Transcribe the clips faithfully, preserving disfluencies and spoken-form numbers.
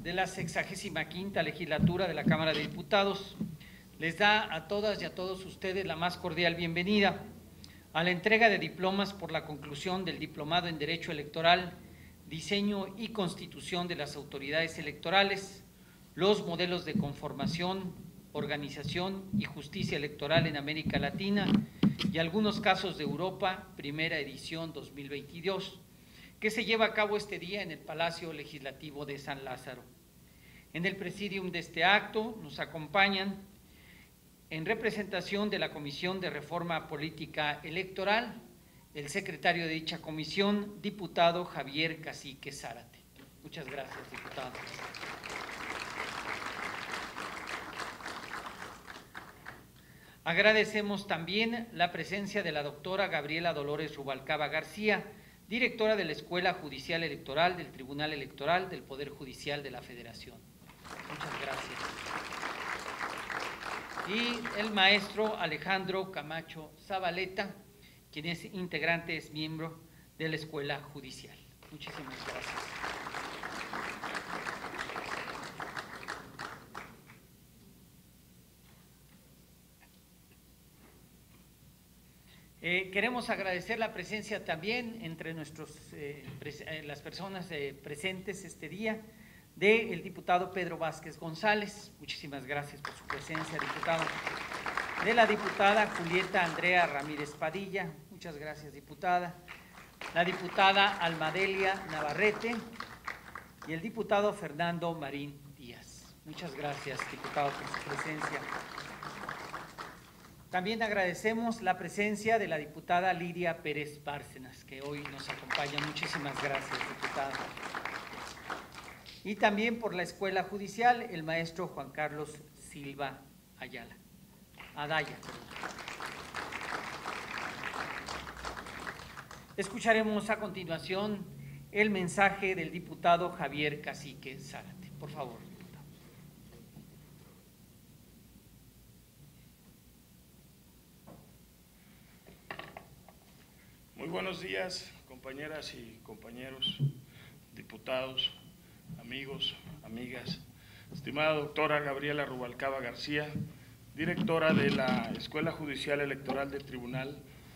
de la sexagésima quinta legislatura de la Cámara de Diputados les da a todas y a todos ustedes la más cordial bienvenida a la entrega de diplomas por la conclusión del Diplomado en Derecho Electoral, Diseño y Constitución de las Autoridades Electorales, los modelos de conformación, organización y justicia electoral en América Latina y algunos casos de Europa, primera edición dos mil veintidós, que se lleva a cabo este día en el Palacio Legislativo de San Lázaro. En el presidium de este acto nos acompañan, en representación de la Comisión de Reforma Política Electoral, el secretario de dicha comisión, diputado Javier Cacique Zárate. Muchas gracias, diputado. Agradecemos también la presencia de la doctora Gabriela Dolores Rubalcaba García, directora de la Escuela Judicial Electoral del Tribunal Electoral del Poder Judicial de la Federación. Muchas gracias. Y el maestro Alejandro Camacho Zabaleta, quien es integrante, es miembro de la Escuela Judicial. Muchísimas gracias. Eh, queremos agradecer la presencia también entre nuestros, eh, eh, las personas eh, presentes este día del diputado Pedro Vázquez González. Muchísimas gracias por su presencia, diputado. De la diputada Julieta Andrea Ramírez Padilla. Muchas gracias, diputada. La diputada Almadelia Navarrete y el diputado Fernando Marín Díaz. Muchas gracias, diputado, por su presencia. También agradecemos la presencia de la diputada Lidia Pérez Bárcenas, que hoy nos acompaña. Muchísimas gracias, diputada. Y también por la Escuela Judicial, el maestro Juan Carlos Silva Ayala. Adaya. Escucharemos a continuación el mensaje del diputado Javier Cacique Zárate. Por favor. Muy buenos días, compañeras y compañeros, diputados, amigos, amigas. Estimada doctora Gabriela Rubalcaba García, directora de la Escuela Judicial Electoral del Tribunal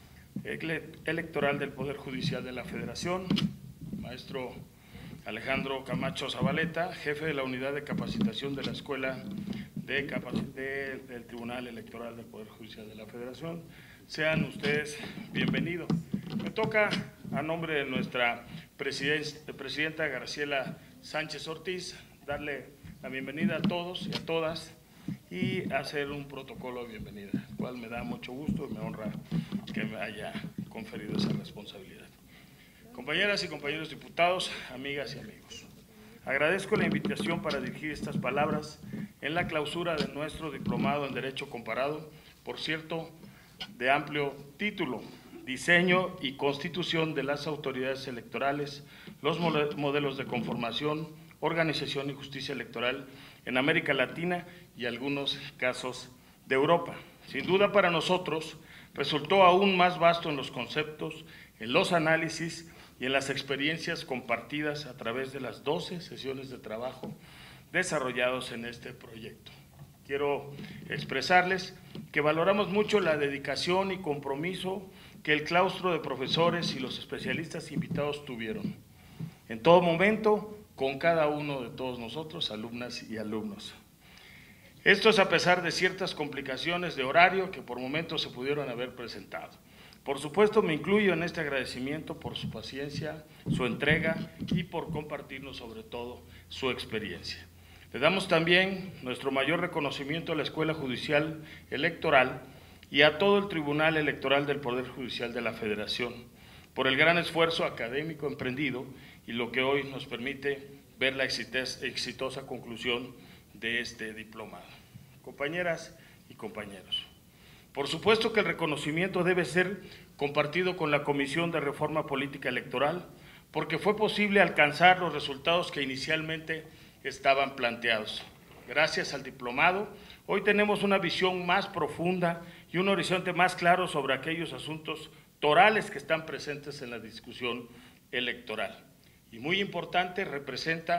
Electoral del Poder Judicial de la Federación, maestro Alejandro Camacho Zabaleta, jefe de la Unidad de Capacitación de la Escuela de de, del Tribunal Electoral del Poder Judicial de la Federación. Sean ustedes bienvenidos. Me toca, a nombre de nuestra presidenta Graciela Sánchez Ortiz, darle la bienvenida a todos y a todas y hacer un protocolo de bienvenida, el cual me da mucho gusto y me honra que me haya conferido esa responsabilidad. Compañeras y compañeros diputados, amigas y amigos, agradezco la invitación para dirigir estas palabras en la clausura de nuestro diplomado en Derecho Comparado, por cierto, de amplio título, Diseño y Constitución de las Autoridades Electorales, los modelos de conformación, organización y justicia electoral en América Latina y algunos casos de Europa. Sin duda para nosotros resultó aún más vasto en los conceptos, en los análisis y en las experiencias compartidas a través de las doce sesiones de trabajo desarrollados en este proyecto. Quiero expresarles que valoramos mucho la dedicación y compromiso que el claustro de profesores y los especialistas invitados tuvieron, en todo momento, con cada uno de todos nosotros, alumnas y alumnos. Esto es a pesar de ciertas complicaciones de horario que por momentos se pudieron haber presentado. Por supuesto, me incluyo en este agradecimiento por su paciencia, su entrega y por compartirnos sobre todo su experiencia. Le damos también nuestro mayor reconocimiento a la Escuela Judicial Electoral y a todo el Tribunal Electoral del Poder Judicial de la Federación por el gran esfuerzo académico emprendido y lo que hoy nos permite ver la exitosa conclusión de este diplomado. Compañeras y compañeros, por supuesto que el reconocimiento debe ser compartido con la Comisión de Reforma Política Electoral porque fue posible alcanzar los resultados que inicialmente estaban planteados. Gracias al diplomado, hoy tenemos una visión más profunda y un horizonte más claro sobre aquellos asuntos torales que están presentes en la discusión electoral. Y muy importante, representa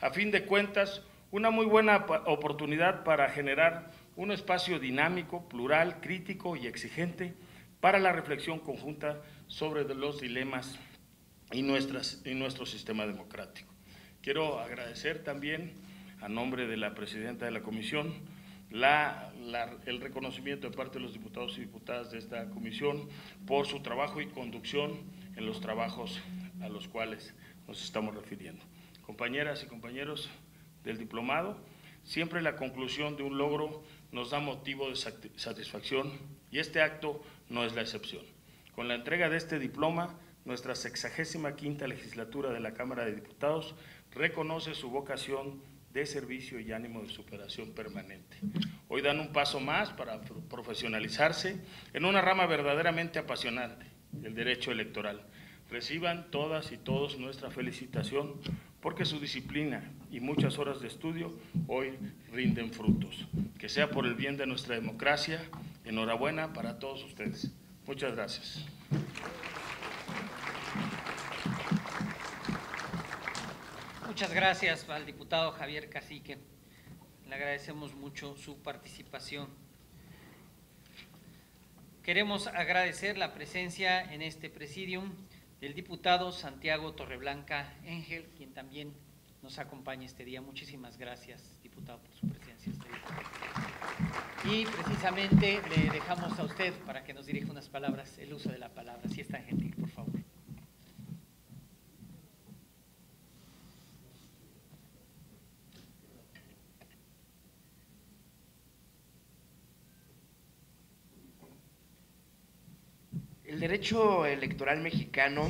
A fin de cuentas, una muy buena oportunidad para generar un espacio dinámico, plural, crítico y exigente para la reflexión conjunta sobre los dilemas y, nuestras, y nuestro sistema democrático. Quiero agradecer también, a nombre de la presidenta de la comisión, la, la, el reconocimiento de parte de los diputados y diputadas de esta comisión por su trabajo y conducción en los trabajos a los cuales nos estamos refiriendo. Compañeras y compañeros del diplomado, siempre la conclusión de un logro nos da motivo de satisfacción y este acto no es la excepción. Con la entrega de este diploma, nuestra sexagésima quinta legislatura de la Cámara de Diputados reconoce su vocación de servicio y ánimo de superación permanente. Hoy dan un paso más para profesionalizarse en una rama verdaderamente apasionante, el derecho electoral. Reciban todas y todos nuestra felicitación porque su disciplina y muchas horas de estudio hoy rinden frutos. Que sea por el bien de nuestra democracia. Enhorabuena para todos ustedes. Muchas gracias. Muchas gracias al diputado Javier Cacique. Le agradecemos mucho su participación. Queremos agradecer la presencia en este presidium del diputado Santiago Torreblanca Engel, quien también nos acompaña este día. Muchísimas gracias, diputado, por su presencia este día. Y precisamente le dejamos a usted para que nos dirija unas palabras, el uso de la palabra, si es tan gentil, por favor. El derecho electoral mexicano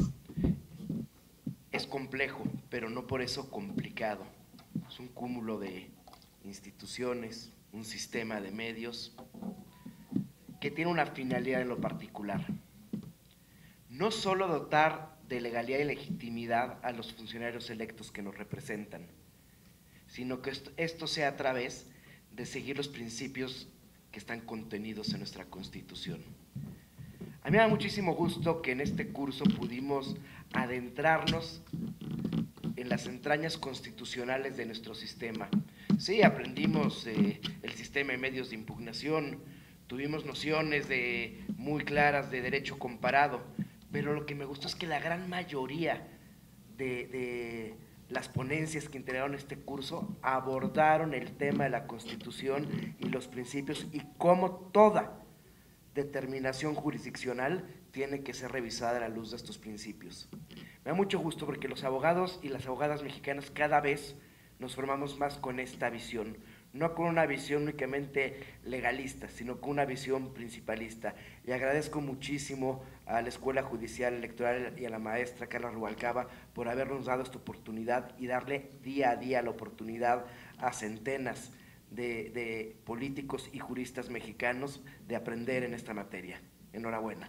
es complejo, pero no por eso complicado. Es un cúmulo de instituciones, un sistema de medios que tiene una finalidad en lo particular. No solo dotar de legalidad y legitimidad a los funcionarios electos que nos representan, sino que esto, esto sea a través de seguir los principios que están contenidos en nuestra Constitución. A mí me da muchísimo gusto que en este curso pudimos adentrarnos en las entrañas constitucionales de nuestro sistema. Sí, aprendimos eh, el sistema de medios de impugnación, tuvimos nociones de, muy claras de derecho comparado, pero lo que me gustó es que la gran mayoría de, de las ponencias que integraron este curso abordaron el tema de la Constitución y los principios y cómo toda determinación jurisdiccional tiene que ser revisada a la luz de estos principios. Me da mucho gusto porque los abogados y las abogadas mexicanas cada vez nos formamos más con esta visión, no con una visión únicamente legalista, sino con una visión principalista. Y agradezco muchísimo a la Escuela Judicial Electoral y a la maestra Carla Rubalcaba por habernos dado esta oportunidad y darle día a día la oportunidad a centenas De, de políticos y juristas mexicanos de aprender en esta materia. Enhorabuena.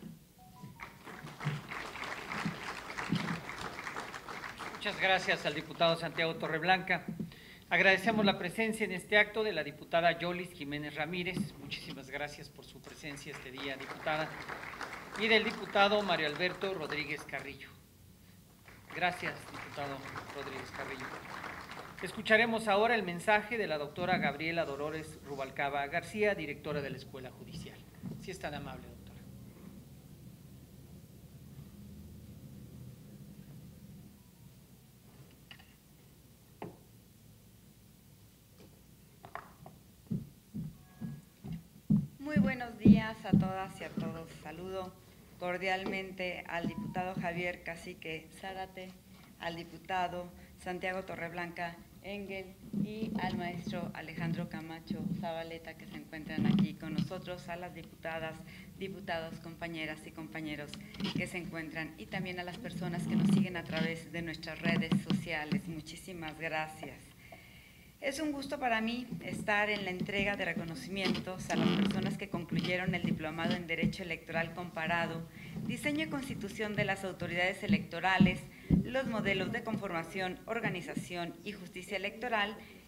Muchas gracias al diputado Santiago Torreblanca. Agradecemos la presencia en este acto de la diputada Yolis Jiménez Ramírez. Muchísimas gracias por su presencia este día, diputada. Y del diputado Mario Alberto Rodríguez Carrillo. Gracias, diputado Rodríguez Carrillo. Escucharemos ahora el mensaje de la doctora Gabriela Dolores Rubalcaba García, directora de la Escuela Judicial. Si es tan amable, doctora. Muy buenos días a todas y a todos. Saludo cordialmente al diputado Javier Cacique Zárate, al diputado Santiago Torreblanca Engel y al maestro Alejandro Camacho Zabaleta, que se encuentran aquí con nosotros, a las diputadas, diputados, compañeras y compañeros que se encuentran y también a las personas que nos siguen a través de nuestras redes sociales. Muchísimas gracias. Es un gusto para mí estar en la entrega de reconocimientos a las personas que concluyeron el diplomado en Derecho Electoral Comparado, Diseño y Constitución de las Autoridades Electorales, los modelos de conformación, organización y justicia electoral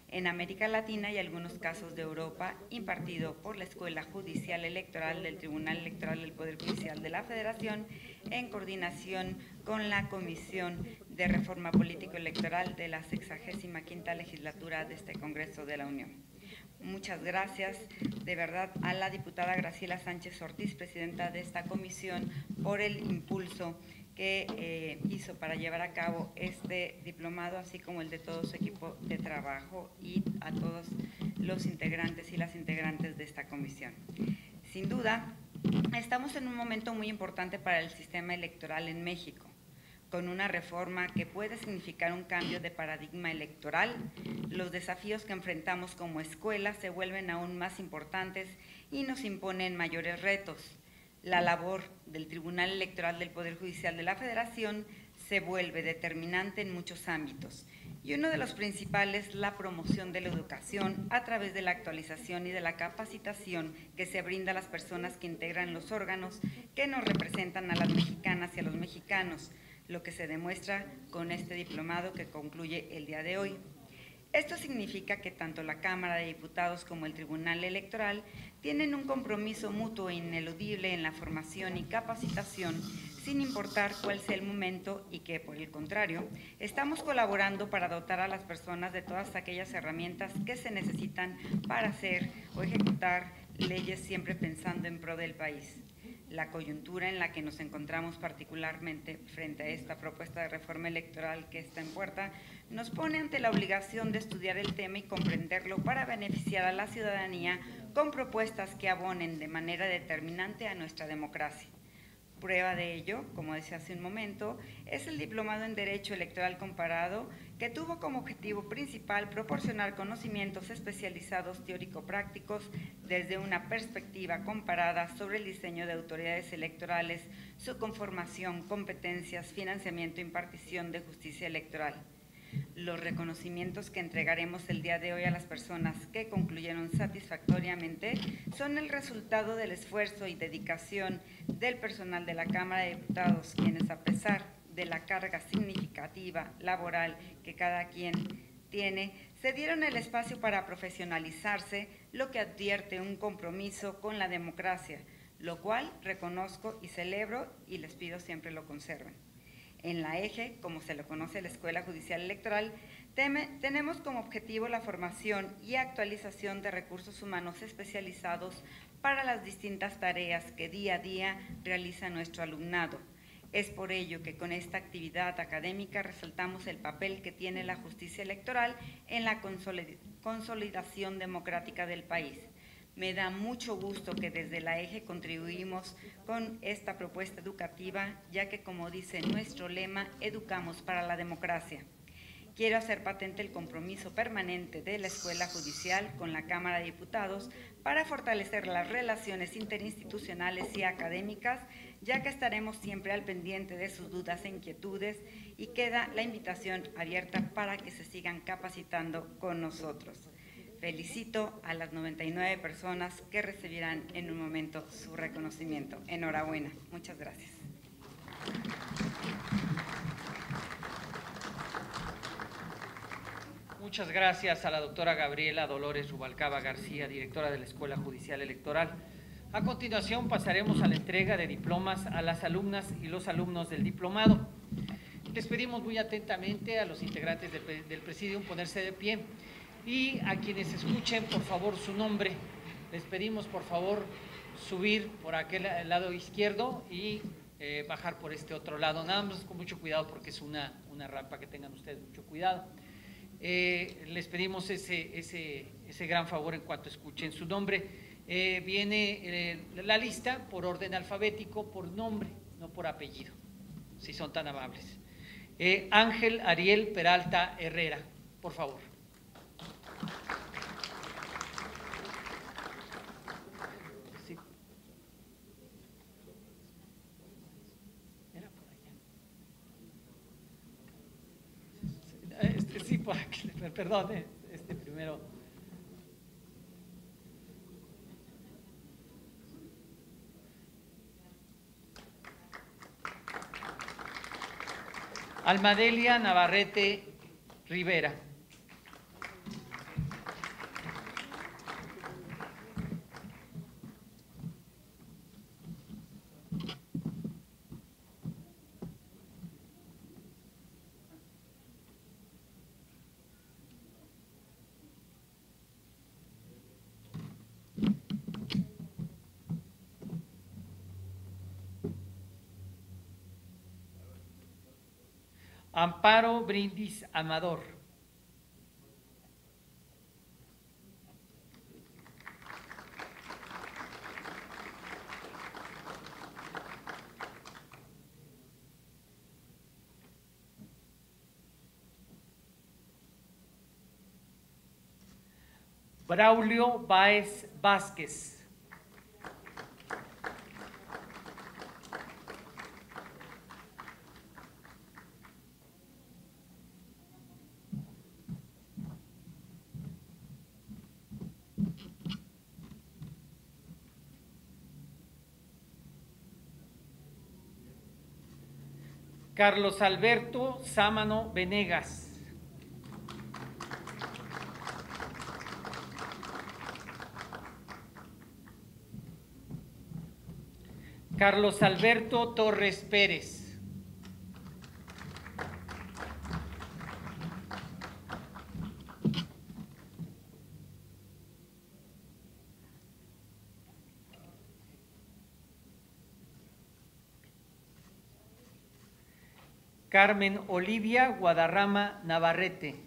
en América Latina y algunos casos de Europa, impartido por la Escuela Judicial Electoral del Tribunal Electoral del Poder Judicial de la Federación, en coordinación con la Comisión de Reforma Político-Electoral de la sexagésima quinta legislatura de este Congreso de la Unión. Muchas gracias, de verdad, a la diputada Graciela Sánchez Ortiz, presidenta de esta comisión, por el impulso que eh, hizo para llevar a cabo este diplomado, así como el de todo su equipo de trabajo, y a todos los integrantes y las integrantes de esta comisión. Sin duda, estamos en un momento muy importante para el sistema electoral en México, con una reforma que puede significar un cambio de paradigma electoral. Los desafíos que enfrentamos como escuela se vuelven aún más importantes y nos imponen mayores retos. La labor del Tribunal Electoral del Poder Judicial de la Federación se vuelve determinante en muchos ámbitos, y uno de los principales, la promoción de la educación a través de la actualización y de la capacitación que se brinda a las personas que integran los órganos que nos representan a las mexicanas y a los mexicanos, lo que se demuestra con este diplomado que concluye el día de hoy. Esto significa que tanto la Cámara de Diputados como el Tribunal Electoral tienen un compromiso mutuo e ineludible en la formación y capacitación, sin importar cuál sea el momento, y que, por el contrario, estamos colaborando para dotar a las personas de todas aquellas herramientas que se necesitan para hacer o ejecutar leyes, siempre pensando en pro del país. La coyuntura en la que nos encontramos, particularmente frente a esta propuesta de reforma electoral que está en puerta, nos pone ante la obligación de estudiar el tema y comprenderlo para beneficiar a la ciudadanía con propuestas que abonen de manera determinante a nuestra democracia. Prueba de ello, como decía hace un momento, es el diplomado en Derecho Electoral Comparado, que tuvo como objetivo principal proporcionar conocimientos especializados teórico-prácticos desde una perspectiva comparada sobre el diseño de autoridades electorales, su conformación, competencias, financiamiento e impartición de justicia electoral. Los reconocimientos que entregaremos el día de hoy a las personas que concluyeron satisfactoriamente son el resultado del esfuerzo y dedicación del personal de la Cámara de Diputados, quienes, a pesar de la carga significativa laboral que cada quien tiene, se dieron el espacio para profesionalizarse, lo que advierte un compromiso con la democracia, lo cual reconozco y celebro, y les pido siempre lo conserven. En la EJE, como se lo conoce la Escuela Judicial Electoral, teme, tenemos como objetivo la formación y actualización de recursos humanos especializados para las distintas tareas que día a día realiza nuestro alumnado. Es por ello que con esta actividad académica resaltamos el papel que tiene la justicia electoral en la consolidación democrática del país. Me da mucho gusto que desde la EJE contribuimos con esta propuesta educativa, ya que, como dice nuestro lema, educamos para la democracia. Quiero hacer patente el compromiso permanente de la Escuela Judicial con la Cámara de Diputados para fortalecer las relaciones interinstitucionales y académicas, ya que estaremos siempre al pendiente de sus dudas e inquietudes, y queda la invitación abierta para que se sigan capacitando con nosotros. Felicito a las noventa y nueve personas que recibirán en un momento su reconocimiento. Enhorabuena. Muchas gracias. Muchas gracias a la doctora Gabriela Dolores Rubalcaba García, directora de la Escuela Judicial Electoral. A continuación pasaremos a la entrega de diplomas a las alumnas y los alumnos del diplomado. Les pedimos muy atentamente a los integrantes del, del presidium ponerse de pie, y a quienes escuchen, por favor, su nombre. Les pedimos, por favor, subir por aquel lado izquierdo y eh, bajar por este otro lado. Nada más con mucho cuidado, porque es una, una rampa, que tengan ustedes mucho cuidado. Eh, les pedimos ese, ese, ese gran favor en cuanto escuchen su nombre. Eh, viene eh, la lista por orden alfabético, por nombre, no por apellido, si son tan amables. Eh, Ángel Ariel Peralta Herrera, por favor. Sí. Era por allá. Este, sí, por aquí, perdón, este primero. Almadelia Navarrete Rivera. Amparo Brindis Amador. Braulio Báez Vázquez. Carlos Alberto Sámano Venegas. Carlos Alberto Torres Pérez. Carmen Olivia Guadarrama Navarrete.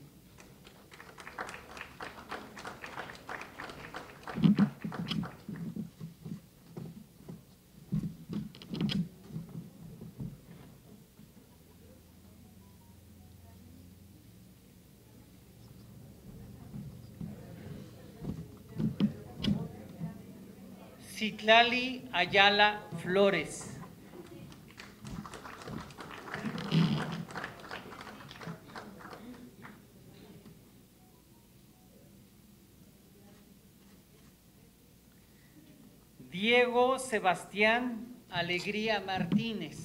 Citlali Ayala Flores. Diego Sebastián Alegría Martínez.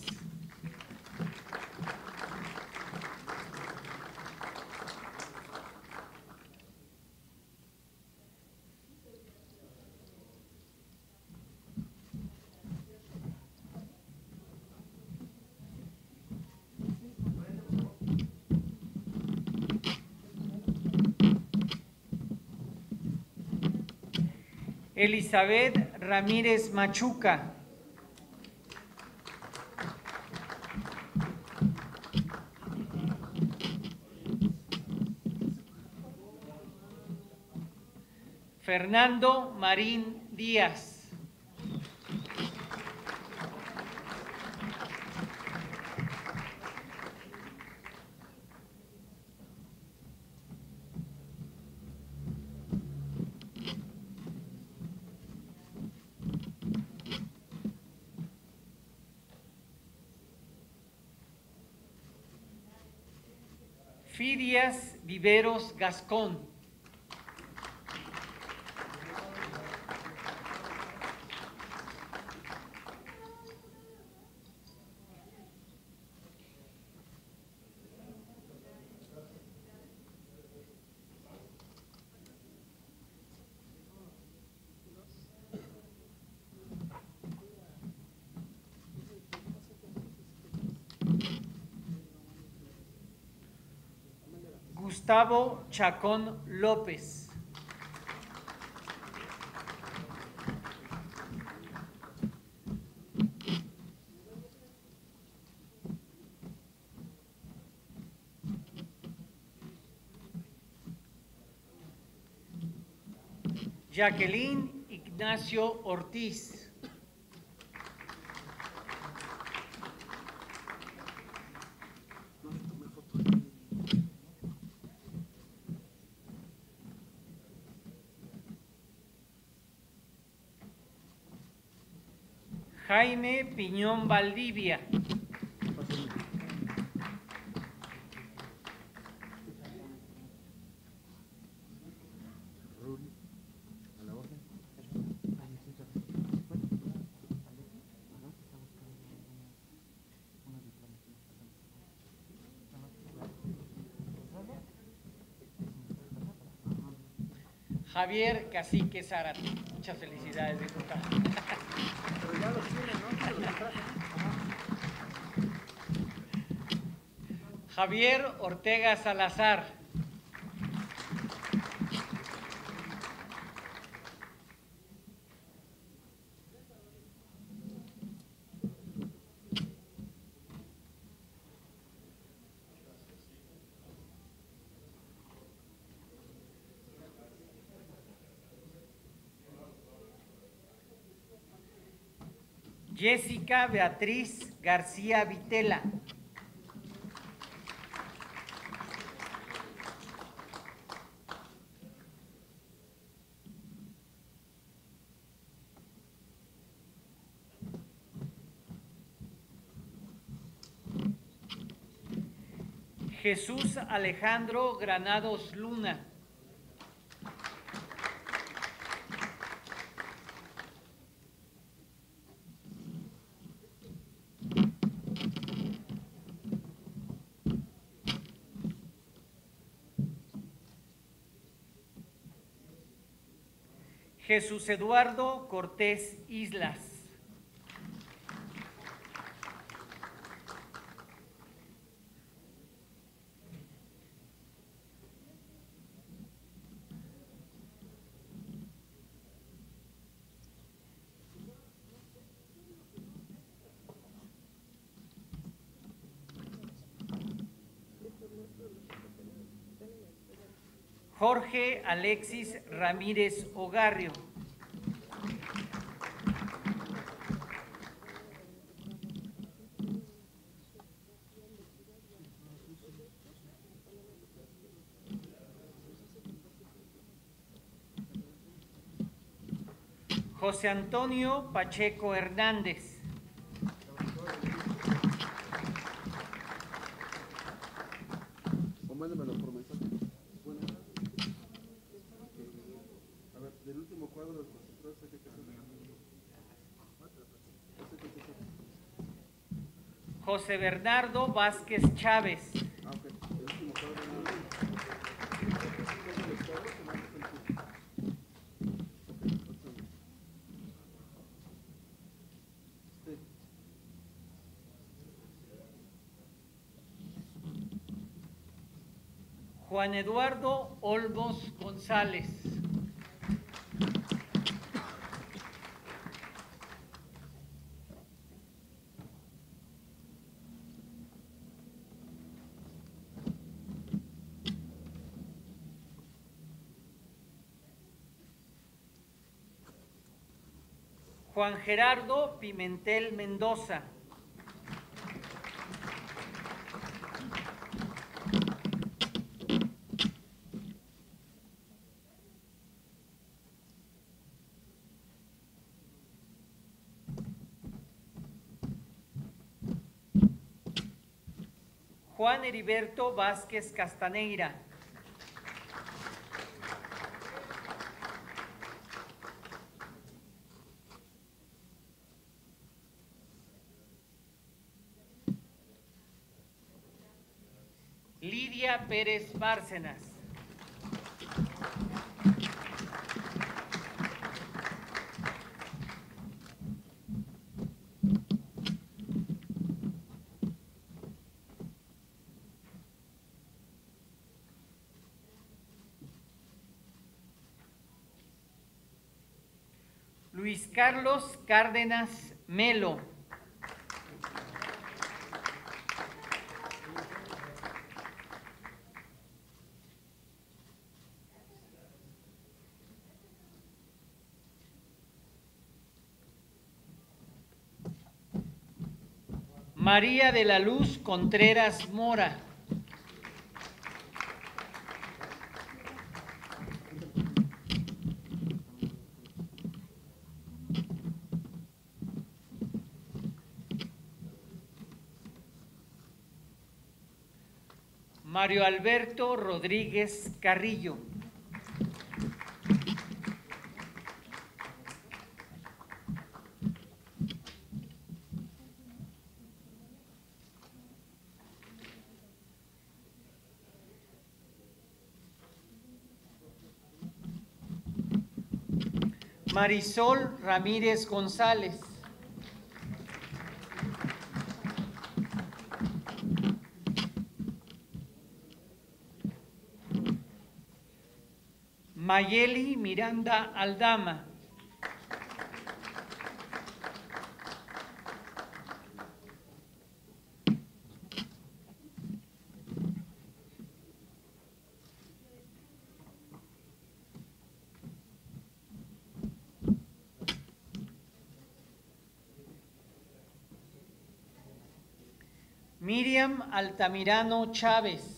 Elizabeth Ramírez Machuca. Fernando Marín Díaz. Fidias Viveros Gascón. Gustavo Chacón López. Jacqueline Ignacio Ortiz. Jaime Piñón Valdivia. Javier Cacique Zárate. Muchas felicidades, diputado. Pero ya los tiene, ¿no? Javier Ortega Salazar. Jessica Beatriz García Vitela. Jesús Alejandro Granados Luna. Jesús Eduardo Cortés Islas. Jorge Alexis Ramírez Ogarrio. José Antonio Pacheco Hernández. José Bernardo Vázquez Chávez. Juan Eduardo Olmos González. Juan Gerardo Pimentel Mendoza. Juan Heriberto Vázquez Castaneira. Lidia Pérez Bárcenas. Luis Carlos Cárdenas Melo. María de la Luz Contreras Mora. Mario Alberto Rodríguez Carrillo. Marisol Ramírez González. Mayeli Miranda Aldama. Miriam Altamirano Chávez.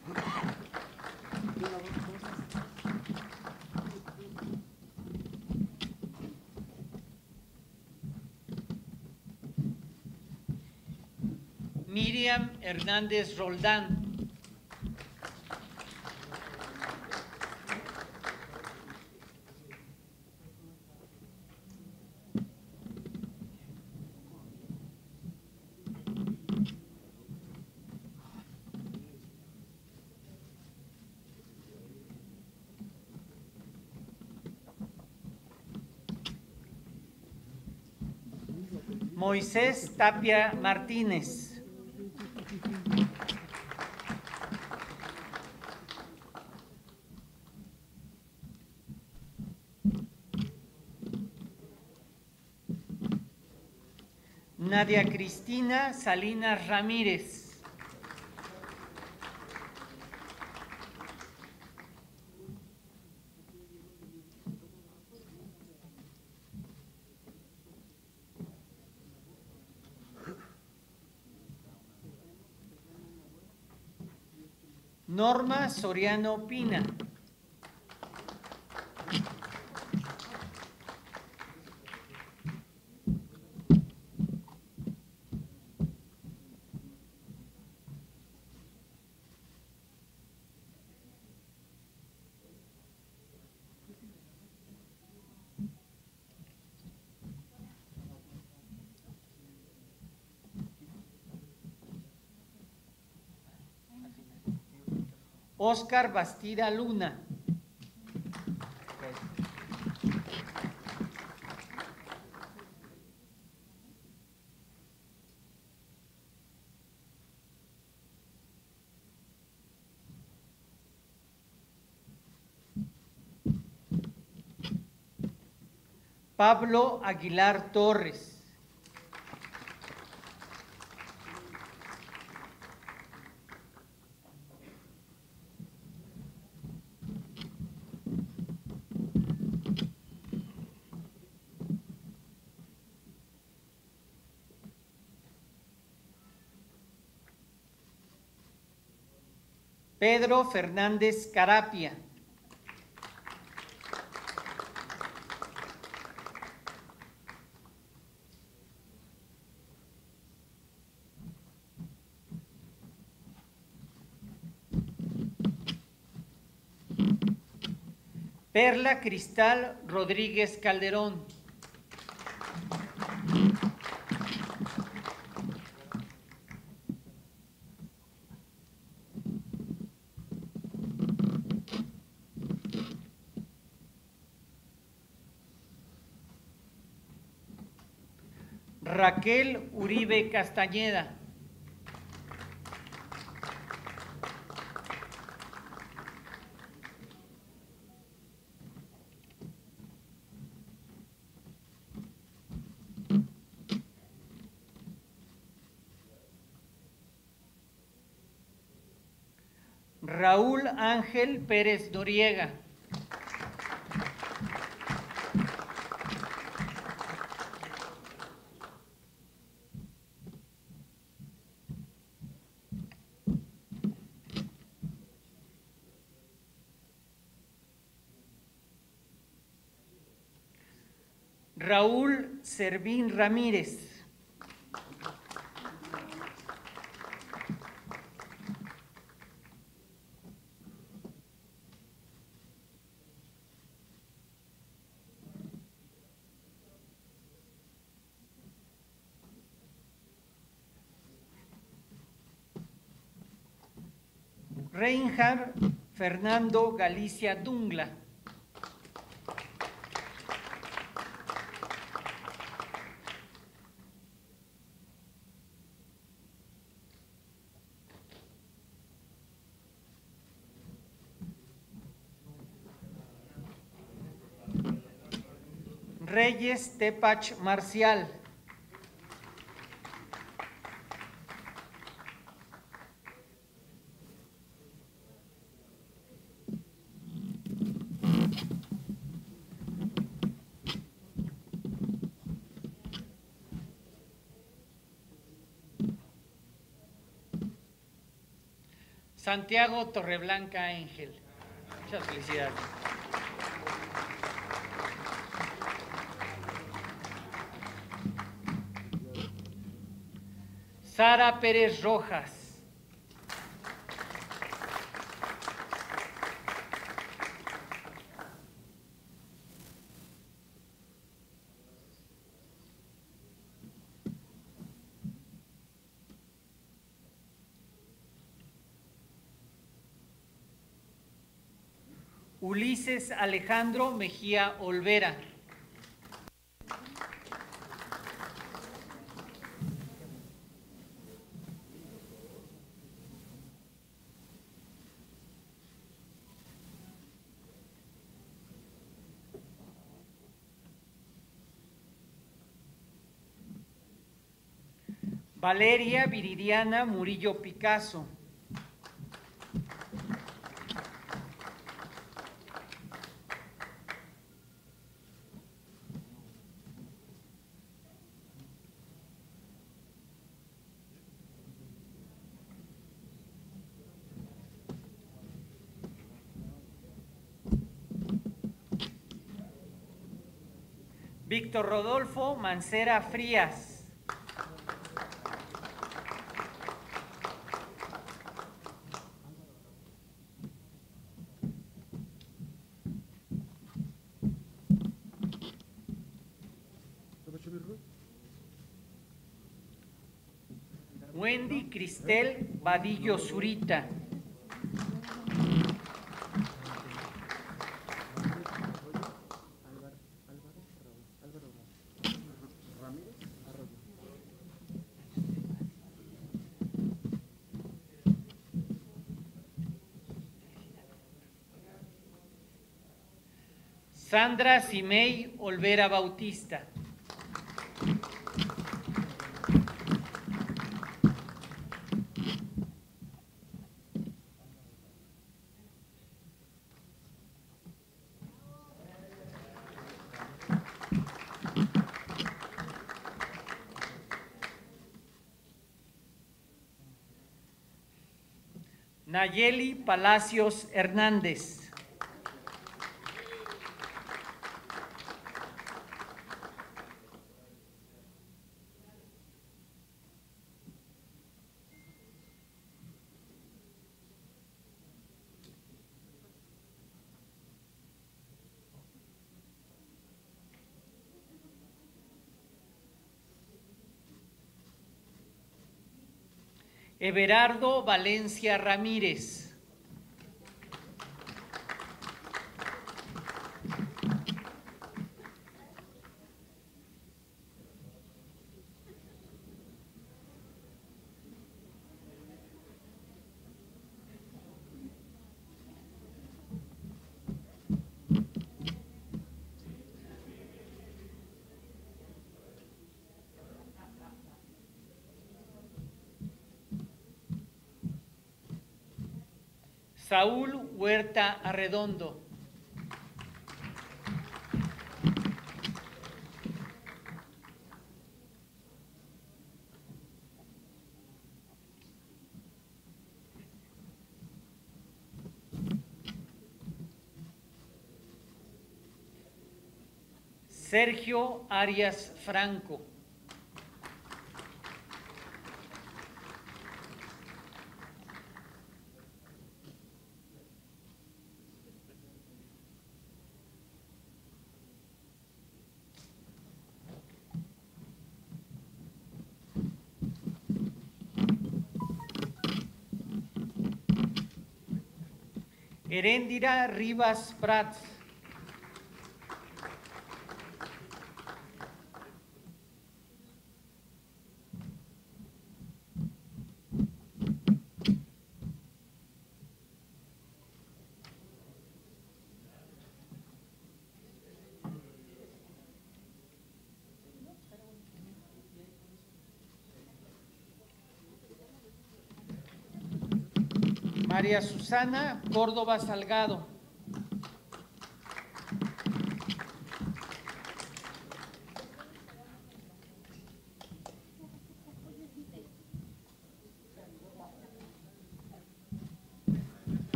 Miriam Hernández Roldán. Moisés Tapia Martínez. Nadia Cristina Salinas Ramírez. Norma Soriano Pina. Oscar Bastida Luna. Pablo Aguilar Torres. Pedro Fernández Carapia. Perla Cristal Rodríguez Calderón. Raquel Uribe Castañeda. Raúl Ángel Pérez Noriega. Raúl Servín Ramírez. Reinhard Fernando Galicia Dungla. Reyes Tepach Marcial. Santiago Torreblanca Ángel. Muchas felicidades. Sara Pérez Rojas. Ulises Alejandro Mejía Olvera. Valeria Viridiana Murillo Picasso. Víctor Rodolfo Mancera Frías. Wendy Cristel Vadillo Zurita. Sandra Simei Olvera Bautista. Nayeli Palacios Hernández. Everardo Valencia Ramírez. Saúl Huerta Arredondo. Sergio Arias Franco. Heréndira Rivas Prats. María Susana Córdoba Salgado.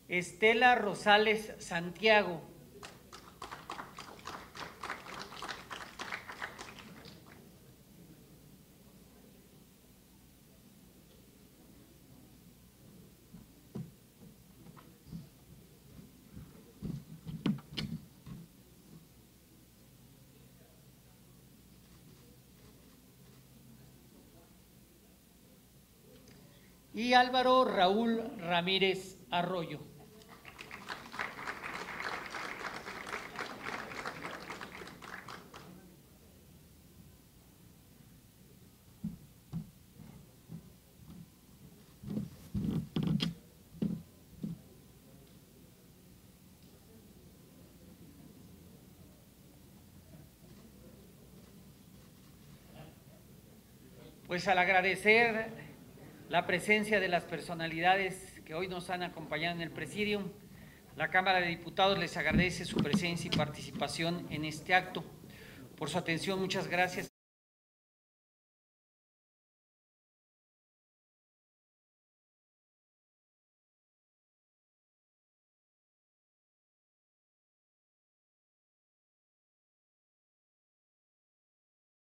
Estela Rosales Santiago. Y Álvaro Raúl Ramírez Arroyo. Pues al agradecer la presencia de las personalidades que hoy nos han acompañado en el Presidium, la Cámara de Diputados les agradece su presencia y participación en este acto. Por su atención, muchas gracias.